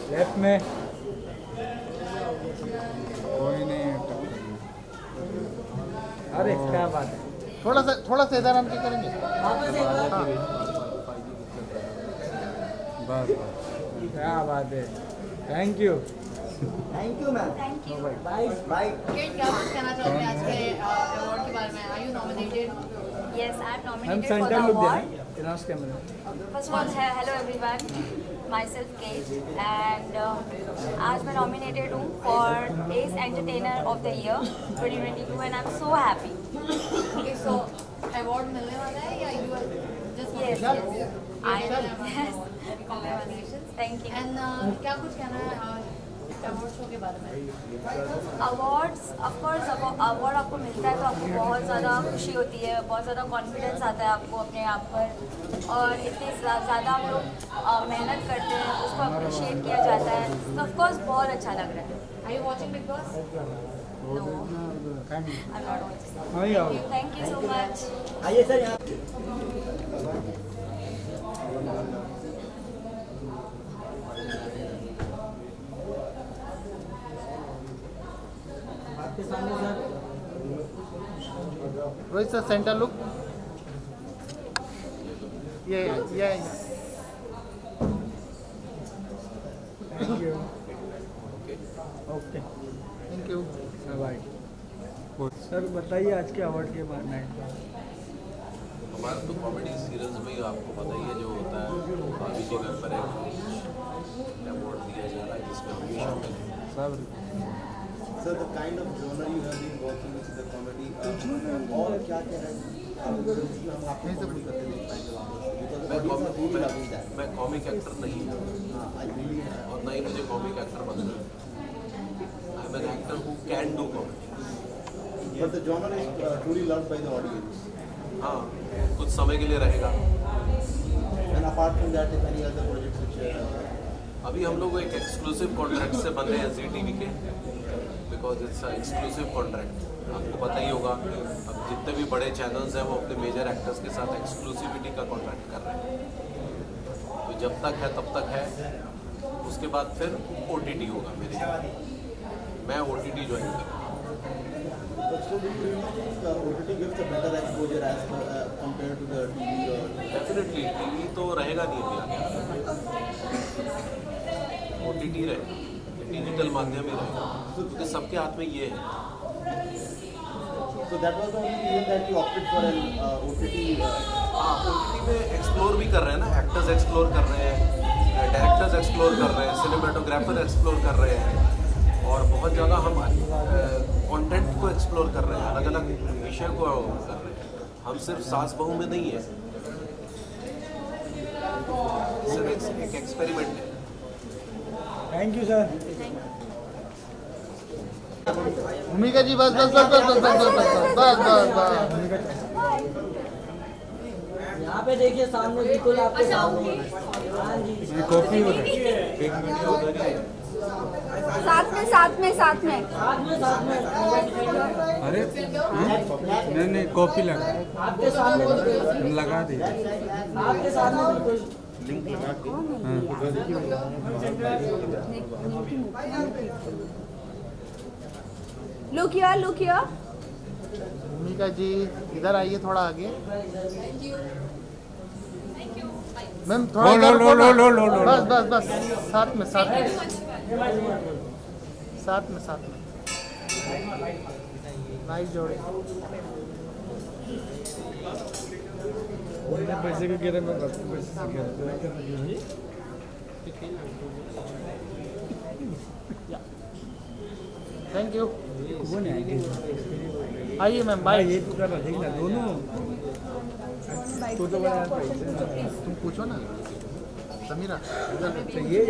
Left में कोई नहीं है। अरे क्या बात है। थोड़ा सा इधर हम क्या करेंगे। बस क्या बात है। Thank you ma'am. Thank you. Bye bye. क्या कुछ कहना चाहोगे आज के अवार्ड के बारे में? Are you nominated? Yes, I am हम nominated for the centre look award. देना इनास camera. First of all, hello everyone. Myself Kate and आज मैं nominated हूँ for Ace Entertainer of the Year 2022 and I'm so happy. Okay, so award मिलने वाला है या you are just Yes, yes. I am. Yes. Congratulations. Thank you. And क्या कुछ कहना है अवार्ड शो के बारे में? अवार्ड्स ऑफकोर्स अवार्ड आपको मिलता है तो आपको बहुत ज़्यादा खुशी होती है, बहुत ज़्यादा कॉन्फिडेंस आता है आपको अपने आप पर, और इतनी ज़्यादा हम लोग मेहनत करते हैं, उसको अप्रिशिएट किया जाता है, तो ऑफकोर्स बहुत अच्छा लग रहा है। Are you watching Big Boss? No, I'm not watching. हाँ यार। Thank you so much. आइए सर यहाँ। आपके सामने sir. Rohit sir centre look. ये thank you. Okay thank you. Bye. Sir बताइए आज के अवार्ड के बारे में। हमारा तो कॉमेडी सीरियल्स में ही आपको पता ही है जो होता है, भाभी जी घर पर अवार्ड दिया जा रहा है जिसमें हम भी शामिल हैं। सब Sir, the kind of genre you have been working with the comedy, और क्या क्या है हम आपको कॉमेडी करते देख पाएंगे वापस, मैं कॉमिक एक्टर नहीं हूँ और ना ही मुझे कॉमिक एक्टर बनना है। I am an actor who can do comedy. but the genre is truly loved by the audience. हाँ, कुछ समय के लिए रहेगा। And apart from that, if any other projects which अभी हम लोग एक एक्सक्लूसिव कॉन्ट्रैक्ट से बन रहे हैं ZTV के, बिकॉज इट्स एक्सक्लूसिव कॉन्ट्रैक्ट। आपको पता ही होगा अब जितने भी बड़े चैनल्स हैं वो अपने मेजर एक्टर्स के साथ एक्सक्लूसिविटी का कॉन्ट्रैक्ट कर रहे हैं। तो जब तक है तब तक है, उसके बाद फिर OTT होगा मेरे। मैं OTT ज्वाइन करूँगा। but so do you think OTT gives a better exposure as compared to the TV? Definitely TV तो रहेगा नहीं अभी आगे, OTT रहेगा, डिजिटल माध्यम ही रहेगा, क्योंकि सबके हाथ में ये है। So that was the only reason that you opted for an OTT. हाँ, OTT में एक्सप्लोर भी कर रहे हैं ना, एक्टर्स एक्सप्लोर कर रहे हैं, डायरेक्टर्स एक्सप्लोर कर रहे हैं, सिनेमेटोग्राफर एक्सप्लोर कर रहे हैं, और बहुत ज़्यादा हम कंटेंट को एक्सप्लोर कर रहे हैं, अलग अलग विषय को कर रहे हैं। हम सिर्फ सास बहू में नहीं है, सिर्फ एक एक्सपेरिमेंट है। Thank you sir. Bhumika ji बस बस बस बस बस बस बस बस बस। यहाँ पे देखिए सामने, बिल्कुल आपके सामने। हाँ जी। कॉफी हो रही है। साथ में अरे नहीं कॉफी लगा आपके सामने बिल्कुल। लगा दी। आपके सामने बिल्कुल। लिंक लगा के। Look here. भूमिका जी इधर आइए, थोड़ा आगे। मैम थोड़ा लो बस बस बस, साथ में नाइस जोड़े। पैसे के गिरे में पैसे से थैंक यू। वो नहीं आएंगे। आइए मैम, बाय। ये तो कर रहा है दोनों तो तुम पूछो ना समीरा। ये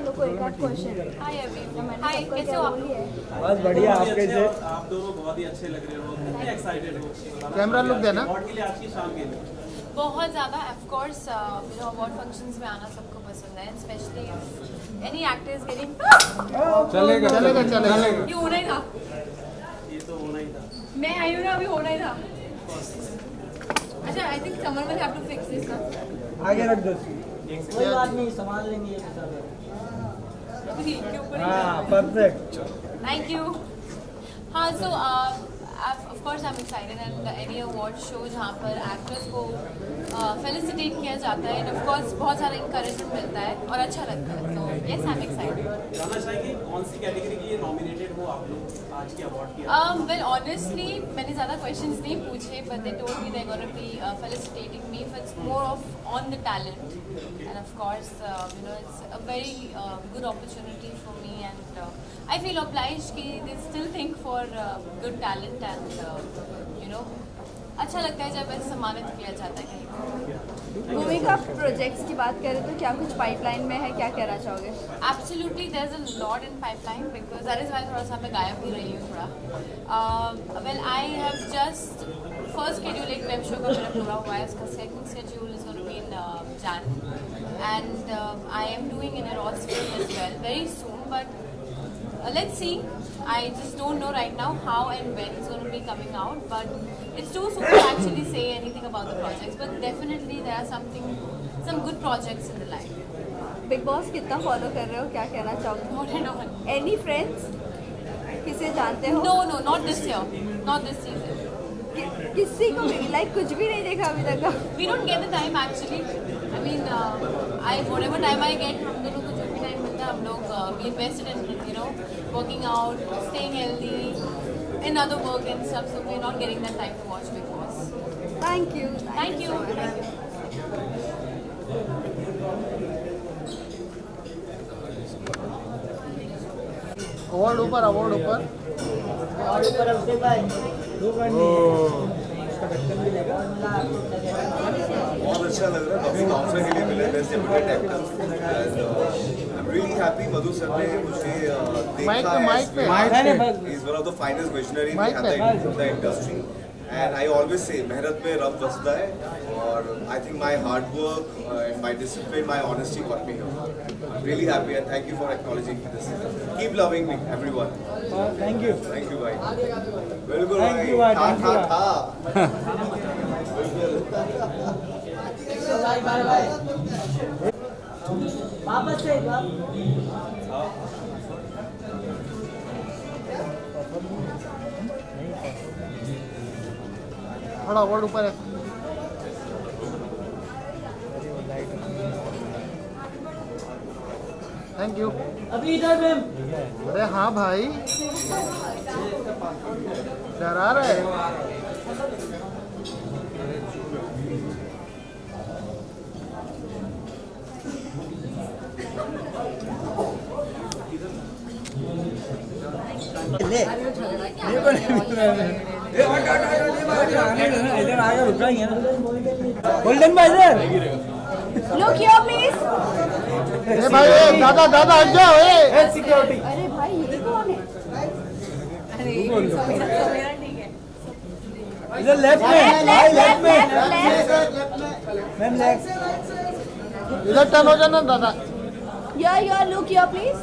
हाय, कैसे हो आप? बस बढ़िया। आप कैसे? आप दोनों बहुत ही अच्छे लग रहे हो, कितने एक्साइटेड हो? कैमरा लुक देना। अवार्ड के लिए आज की शाम के लिए बहुत ज़्यादा। ऑफ कोर्स अवार्ड फंक्शंस में आना सबको पसंद है, specially any actor is getting. चलेगा। ये होना ही था, ये तो होना ही था। मैं आई हूँ ना, अभी होना ही था। अच्छा, I think someone will have to fix this ना। आगे रख दो। कोई बात नहीं, संभाल लेंगे ये सब। हाँ परफेक्ट। Thank you. हाँ, so of course I'm excited and any award show जहाँ पर actors को felicitate किया जाता है and of course बहुत सारा encouragement मिलता है और अच्छा लगता है, तो yes I'm excited. जानना चाहेंगे कौन सी कैटेगरी के लिए नॉमिनेटेड हो आप लोग आज के अवार्ड के? Well honestly मैंने ज़्यादा questions नहीं पूछे, but they told me they're going to be felicitating me, but it's more of on the talent and of course it's a very good opportunity for me and I feel obliged कि they still think for good talent and अच्छा लगता है जब ऐसे सम्मानित किया जाता है कहीं। भूमिका प्रोजेक्ट्स की बात करें तो क्या कुछ पाइपलाइन में है, क्या कहना चाहोगे? Absolutely, there's a lot in pipeline because that is why थोड़ा सा मैं गायब भी रही हूँ थोड़ा। Well, I have just first schedule एक वेब शो का मेरा पूरा हुआ है, उसका second schedule is going to be in Jan and I am doing in a Ross film as well very soon, but let's see. I just don't know right now how and when it's going to be coming out, but it's too soon to actually say anything about the projects. But definitely there are some good projects in the line. Bigg boss कितना follow कर रहे हो, क्या कहना चाहोगे? Not at all. Any friends? किसे जानते हो? No, not this year, not this season. किसी को भी लाइक कुछ भी नहीं देखा अभी तक का? We don't get the time actually. I mean, whatever time I get, हम दोनों को जो भी time मिलता है हम लोग we invested in working out, staying healthy, and other work and stuff. So we're not getting that time to watch Big Boss. Thank you. Thank you. Award ऊपर अभिषेक भाई बहुत अच्छा लग रहा है, काफी ऑफर के लिए मिले best debutant actor. I am really happy Madhu sir ने मुझे देखा है, he is one of the finest visionary in the industry and I always से मेहनत में रब बसता है और I think my hard work and my discipline my honesty got me here. I am really happy and thank you for acknowledging this. Keep loving me everyone. Thank you भाई, बिल्कुल thank you भाई, thank you भाई वापस से थोड़ा award ऊपर है। Thank you. अभी इधर मैम। अरे हाँ भाई, डरा रहा है। इधर आया रुका ही है गोल्डन भाई इधर Look here please. ए भाई, दादा हट जाओ। सिक्योरिटी। अरे भाई ये कौन है? इधर लेफ्ट में भाई, लेफ्ट में मैम, लेफ्ट इधर टर्न हो जाना दादा। Yeah, look here please.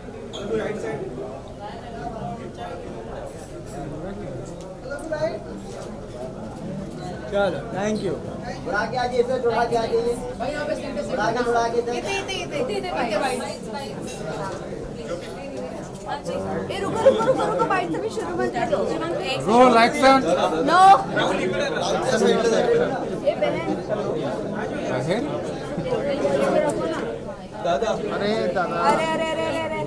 चलो थैंक यू। उड़ा के आ जाइए सर, उड़ा के आ जाइए उड़ा के ए रुको बाइट से भी शुरू मत करो। Roll action. नो ए बहन अरे दादा, अरे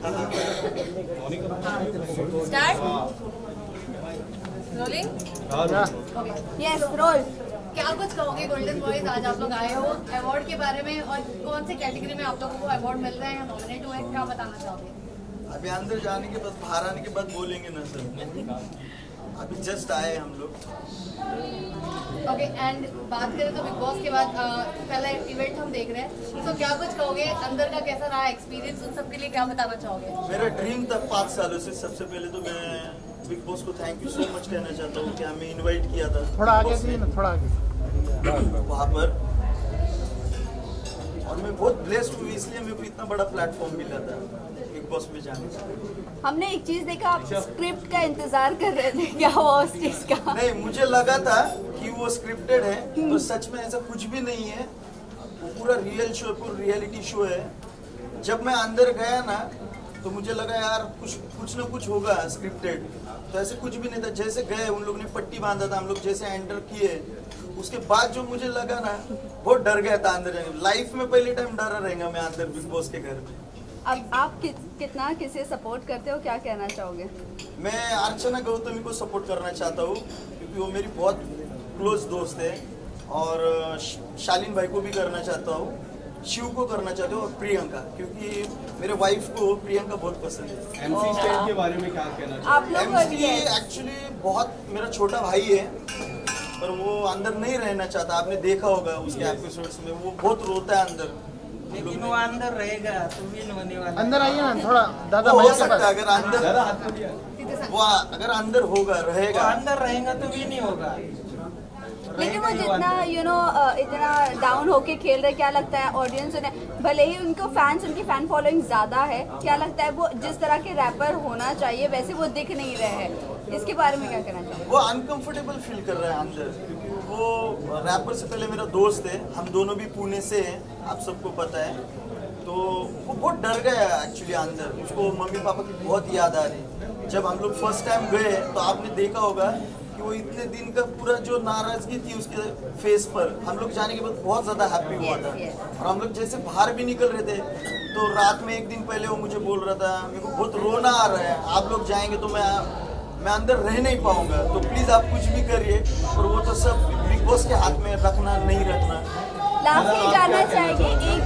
Start. Rolling. Yes role. क्या कुछ कहोगे गोल्डन बॉयज, आज आप लोग आए हो अवार्ड के बारे में और कौन से कैटेगरी में आप लोगों को अवार्ड मिल रहा है या नॉमिनेट हुए, क्या बताना चाहोगे? अभी अंदर जाने के बाद, बाहर आने के बाद बोलेंगे ना सर, अभी जस्ट आए हम लोग। ओके, एंड बात करें तो बिग बॉस के बाद पहला इवेंट हम देख रहे हैं, तो क्या कुछ कहोगे अंदर का, कैसा रहा एक्सपीरियंस, उन सबके लिए क्या बताना चाहोगे? मेरा ड्रीम था 5 सालों से। सबसे पहले तो मैं बिग बॉस को थैंक यू सो मच कहना चाहता हूँ कि हमें इनवाइट किया था थोड़ा आगे से ना, थोड़ा आगे वहाँ पर, और मैं बहुत ब्लेस्ड हूँ इसलिए मेरे को इतना बड़ा प्लेटफॉर्म मिला था बिग बॉस में जाने से। हमने एक चीज देखा, आप स्क्रिप्ट का इंतजार कर रहे थे, क्या हुआ उस चीज का? नहीं, मुझे लगा था कि वो स्क्रिप्टेड है, तो सच में ऐसा कुछ भी नहीं है। वो पूरा रियल शो, पूरा रियलिटी शो है जब मैं अंदर गया ना तो मुझे लगा यार कुछ ना कुछ होगा स्क्रिप्टेड, तो ऐसे कुछ भी नहीं था। जैसे गए उन लोगों ने पट्टी बांधा था, हम लोग जैसे एंटर किए उसके बाद जो मुझे लगा ना बहुत डर गया था अंदर जाने। लाइफ में पहले टाइम डरा रहेगा मैं अंदर बिग बॉस के घर में। अब आप कितना किसे सपोर्ट करते हो, क्या कहना चाहोगे? मैं अर्चना गौतमी को सपोर्ट करना चाहता हूँ क्योंकि वो मेरी बहुत क्लोज दोस्त है, और शालीन भाई को भी करना चाहता हूँ, शिव को करना चाहते हो, और प्रियंका, क्योंकि मेरे वाइफ को प्रियंका बहुत पसंद है। एमसी स्टैन के बारे में क्या कहना आप लोग? एमसी एक्चुअली बहुत मेरा छोटा भाई है, पर वो अंदर नहीं रहना चाहता। आपने देखा होगा उसके एपिसोड्स में, वो बहुत रोता है अंदर। लेकिन वो अंदर रहेगा तो विन होने वाला। अंदर आइए ना थोड़ा दादा, हो सकता है अगर अंदर वो अगर अंदर होगा रहेगा, अंदर रहेगा तो विन ही होगा। लेकिन वो जितना इतना डाउन होके खेल रहे, क्या लगता है ऑडियंस ने, भले ही उनको फैंस, उनकी फैन फॉलोइंग ज्यादा है, क्या लगता है वो जिस तरह के रैपर होना चाहिए वैसे वो दिख नहीं रहे हैं, इसके बारे में क्या कहना चाहिए? वो अनकंफर्टेबल फील कर रहा है अंदर, क्योंकि वो रैपर से पहले मेरा दोस्त है, हम दोनों भी पुणे से हैं, आप सबको पता है। तो वो बहुत डर गया एक्चुअली अंदर, उसको मम्मी पापा की बहुत याद आ रही। जब हम लोग फर्स्ट टाइम गए तो आपने देखा होगा कि वो इतने दिन का पूरा जो नाराजगी थी उसके फेस पर, हम लोग जाने के बाद बहुत ज्यादा हैप्पी हुआ था। और हम लोग जैसे बाहर भी निकल रहे थे तो रात में एक दिन पहले वो मुझे बोल रहा था मेरे को बहुत रोना आ रहा है, आप लोग जाएंगे तो मैं अंदर रह नहीं पाऊंगा, तो प्लीज आप कुछ भी करिए। और वो तो सब बिग बॉस के हाथ में रखना नहीं रखना। लास्ट में जानना चाहेंगे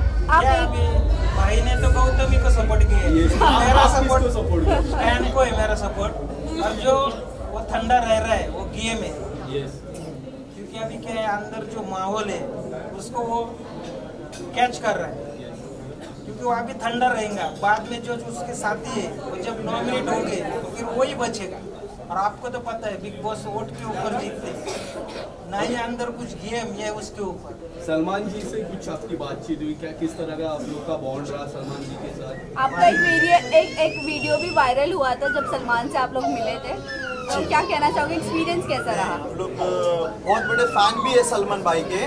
भाई ने तो गौतमी को सपोर्ट किया, मेरा सपोर्ट फैन को है, मेरा सपोर्ट। और जो वो ठंडा रह रहा है वो गेम है, क्योंकि अभी क्या है अंदर जो माहौल है उसको वो कैच कर रहा है, क्योंकि वो अभी ठंडा रहेगा। बाद में जो उसके साथी है वो जब नॉमिनेट होंगे तो फिर वही बचेगा। और आपको तो पता है बिग बॉस वोट के ऊपर जीतते, ना ही अंदर कुछ गेम है उसके ऊपर। सलमान जी से कुछ आपकी बातचीत हुई क्या, किस तरह का आप लोग का बॉन्ड रहा सलमान जी के साथ? आपका एक वीडियो भी वायरल हुआ था जब सलमान से आप लोग मिले थे, तो क्या कहना चाहोगे, एक्सपीरियंस कैसा रहा? हम लोग बहुत बड़े फैन भी है सलमान भाई के,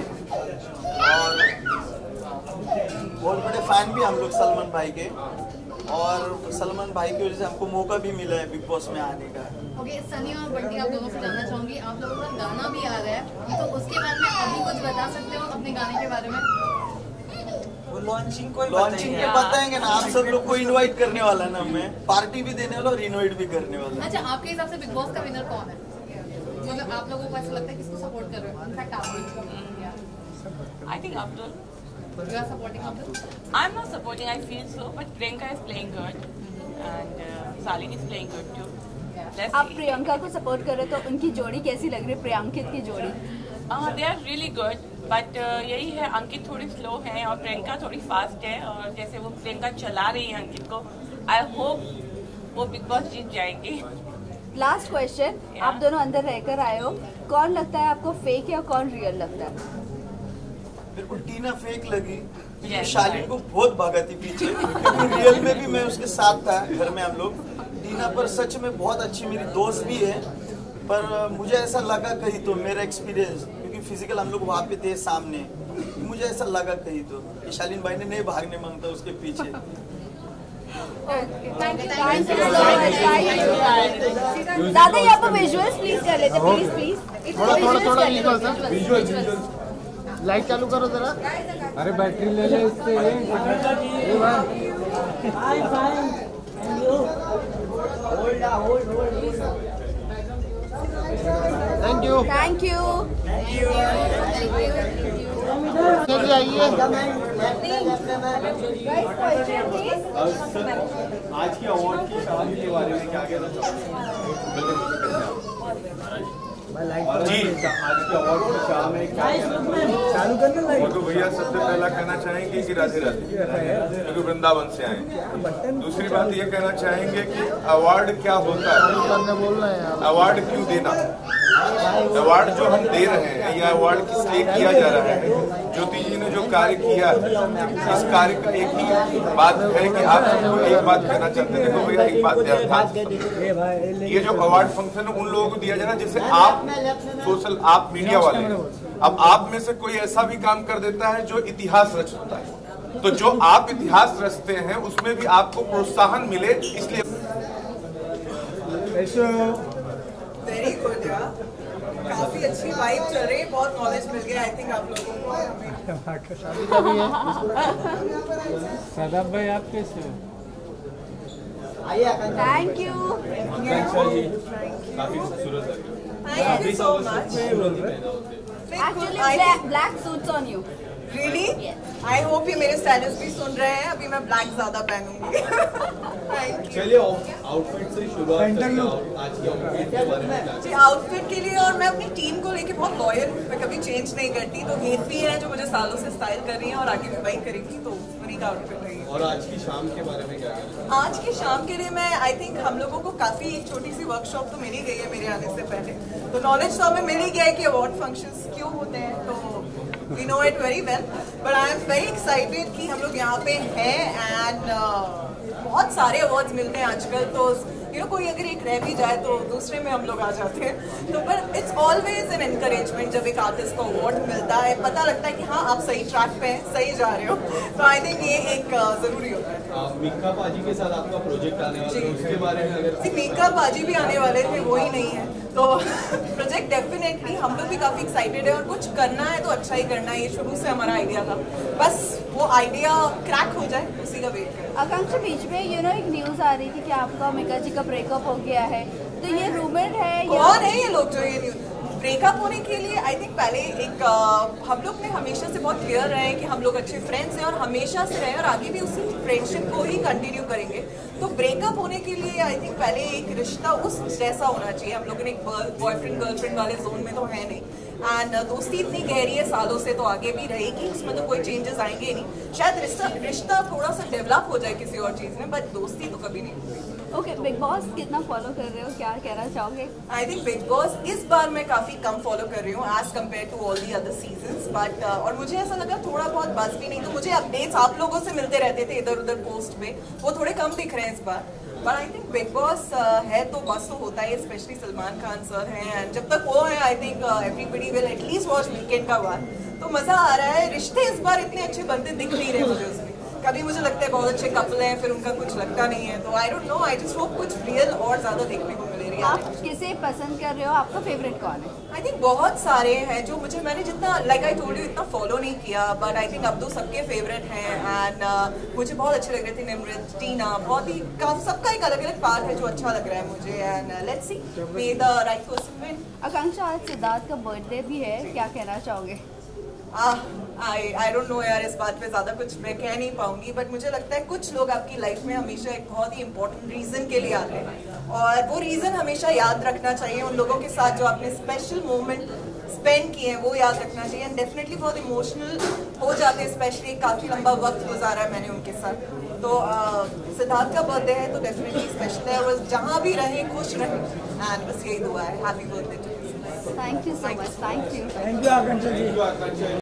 और बहुत बड़े फैन भी हम लोग सलमान भाई के, और सलमान भाई की वजह से हमको मौका भी मिला है बिग बॉस में आने का। ओके, सनी और बंटी आप दोनों से जानना चाहूंगी, आप लोगों का गाना भी आ रहा है, तो उसके बारे में अभी कुछ बता सकते हो अपने गाने के बारे में? वो लॉन्चिंग को के बताएंगे ना, आप सब लोग को इनवाइट करने वाला ना, मैं पार्टी भी देने वाला और इनवाइट भी करने वाला। अच्छा, आपके हिसाब से बिग बॉस का विनर कौन है? मतलब आप लोगों को ऐसा लगता है किसको सपोर्ट कर रहे हो? इनफैक्ट आप I think Abdul. You are supporting Abdul? I'm not supporting, I feel so, but Priyanka is playing good and Salini is playing good too. आप प्रियंका को सपोर्ट कर रहे तो उनकी जोड़ी कैसी लग रही है, प्रियंकित की जोड़ी? They are really good, but यही है अंकित थोड़ी स्लो है और प्रियंका थोड़ी फास्ट है, और जैसे वो प्रियंका चला रही है अंकित को, आई होप वो बिग बॉस जीत जाएंगे। लास्ट क्वेश्चन, आप दोनों अंदर रहकर आए हो, कौन लगता है आपको फेक या कौन रियल लगता है? मेरे को टीना फेक लगी, शालीन को बहुत भागा थी पीछे, क्योंकि रियल में भी मैं उसके साथ था घर में हम लोग। टीना पर सच में बहुत अच्छी मेरी दोस्त भी है, पर मुझे ऐसा लगा कहीं तो मेरा एक्सपीरियंस, क्योंकि फिजिकल हम लोग वहाँ पे थे सामने, मुझे ऐसा लगा कहीं तो कि शालीन भाई ने नहीं भागने मांगता उसके पीछे। दादा ये आप विजुअल्स प्लीज कर लेते, प्लीज थोड़ा लाइट चालू करो जरा। अरे बैटरी ले ले इससे। Thank you. Thank you. चलिए आइए। आज की अवार्ड की शादी के बारे में क्या कहना चाहोगे? जी, आज की अवार्ड की शाह में क्या चालू करना लाइव? तो भैया सबसे पहला कहना चाहेंगे कि राधे राधे, क्योंकि वृंदावन से आए। दूसरी बात ये कहना चाहेंगे कि अवार्ड क्या होता है, बोलना है, अवार्ड क्यों देना। अवार्ड जो हम दे रहे हैं, यह अवार्ड किस लिए किया जा रहा है? ज्योति जी ने जो कार्य किया, इस कार्य का एक ही बात है कि आप सबको एक बात कहना चाहते हैं। देखो भैया, एक बात ध्यान, ये जो अवार्ड फंक्शन है उन लोगों को दिया जा रहा है जैसे आप मीडिया वाले, अब आप में से कोई ऐसा भी काम कर देता है जो इतिहास रच होता है, तो जो आप इतिहास रचते हैं उसमें भी आपको प्रोत्साहन मिले, इसलिए वेरी गुड यार, काफी अच्छी वाइब चल रही है, बहुत नॉलेज मिल गया आई थिंक आप लोगों को। सदाब भाई आप कैसे हो? Thank you. काफी खूबसूरत लग रही है। Thank you so much. Actually, black suits on you. Really? I hope ये मेरे स्टाइलिस्ट भी सुन रहे हैं, अभी मैं ब्लैक ज्यादा पहनूंगी। चलिए आउटफिट से शुरुआत करते हैं। आज की आउटफिट के बारे में जी, आउटफिट के लिए, और मैं अपनी टीम को लेके बहुत लॉयल हूँ, मैं कभी चेंज नहीं करती। तो हेत भी है जो मुझे सालों से स्टाइल कर रही है और आगे भी वही करेगी, तो उन्हीं का आउटफिट रहेगी। और आज की शाम के बारे में क्या कहना है? आज की शाम के लिए मैं आई थिंक हम लोगों को काफी एक छोटी सी वर्कशॉप तो मिल ही गई है मेरे आने से पहले, तो नॉलेज तो हमें मिल ही गया है कि अवार्ड फंक्शंस क्यों होते हैं, तो we know it very well. But I am very excited कि हम लोग यहाँ पे हैं एंड बहुत सारे अवार्ड्स मिलते हैं आजकल, तो कोई अगर एक रह भी जाए तो दूसरे में हम लोग आ जाते हैं। तो पर इट्स ऑलवेज एन एनकरेजमेंट जब एक आर्टिस्ट को अवार्ड मिलता है, पता लगता है कि हाँ आप सही ट्रैक पे हैं, सही जा रहे हो, तो आई थिंक ये एक जरूरी होता है। मीका पाजी के साथ आपका प्रोजेक्ट आने वाला है, उसके बारे में अगर मीका पाजी भी आने वाले थे, वो ही नहीं है, तो प्रोजेक्ट डेफिनेटली हम लोग भी काफी एक्साइटेड है, और कुछ करना है तो अच्छा ही करना है, ये शुरू से हमारा आइडिया था, बस वो आइडिया क्रैक हो जाए उसी का वेट करें। आकांक्षा, बीच में एक न्यूज आ रही थी कि आपका मीका जी का ब्रेकअप हो गया है, तो ये रूमर है कौन है ये लोग जो ये न्यूज ब्रेकअप होने के लिए? आई थिंक पहले एक हम लोग ने हमेशा से बहुत क्लियर रहे हैं कि हम लोग अच्छे फ्रेंड्स हैं और हमेशा से रहे और आगे भी उसी फ्रेंडशिप को ही कंटिन्यू करेंगे। तो ब्रेकअप होने के लिए आई थिंक पहले एक रिश्ता उस जैसा होना चाहिए। हम लोगों ने एक बॉयफ्रेंड गर्लफ्रेंड वाले जोन में तो है नहीं, एंड दोस्ती इतनी गहरी है सालों से, तो आगे भी रहेगी, उसमें तो कोई चेंजेस आएंगे नहीं। शायद रिश्ता थोड़ा सा डेवलप हो जाए किसी और चीज़ में, बट दोस्ती तो कभी नहीं होगी। ओके, बिग बॉस कितना फॉलो कर रहे हो, क्या कहना चाहोगे? आई थिंक बिग बॉस इस बार मैं काफी कम फॉलो कर रही हूँ as compare to all the other seasons, but और मुझे ऐसा लगा थोड़ा बहुत बस भी नहीं, तो मुझे अपडेट्स आप लोगों से मिलते रहते थे इधर उधर पोस्ट पे, वो थोड़े कम दिख रहे हैं इस बार। But I think Bigg Boss है तो बस तो होता है, स्पेशली सलमान खान सर हैं, एंड जब तक वो है I think everybody will at least watch weekend का वार, तो मजा आ रहा है। रिश्ते इस बार इतने अच्छे बनते दिख नहीं रहे मुझे उसमें, कभी मुझे लगता है बहुत अच्छे कपल हैं, फिर उनका कुछ लगता नहीं है, तो I don't know, I just hope कुछ रियल और ज्यादा देखने को मिले। आप किसे पसंद कर रहे हो, आपका फेवरेट कौन है? आई थिंक बहुत सारे हैं जो मैंने जितना लाइक आई टोल्ड यू इतना फॉलो नहीं किया, बट आई थिंक अब तो सबके फेवरेट हैं, एंड मुझे बहुत अच्छे लग रहे थे निमृत, टीना, बहुत ही सबका एक अलग अलग पार्ट है जो अच्छा लग रहा है मुझे, and let's see may the right person win. Akanksha, आज सिद्धार्थ का बर्थडे भी है, क्या कहना चाहोगे? आई डोंट नो यार, इस बात पे ज्यादा कुछ मैं कह नहीं पाऊंगी, बट मुझे लगता है कुछ लोग आपकी लाइफ में हमेशा एक बहुत ही इंपॉर्टेंट रीजन के लिए आते हैं, और वो रीजन हमेशा याद रखना चाहिए। उन लोगों के साथ जो आपने स्पेशल मोमेंट स्पेंड किए हैं वो याद रखना चाहिए, एंड डेफिनेटली बहुत इमोशनल हो जाते हैं, स्पेशली काफी लंबा वक्त गुजारा है मैंने उनके साथ, तो सिद्धार्थ का बर्थडे है तो डेफिनेटली स्पेशल है, और जहाँ भी रहे खुश रहे, एंड बस यही दुआ है। Happy birthday to you. Thank you so much. Thank you Akanksha ji.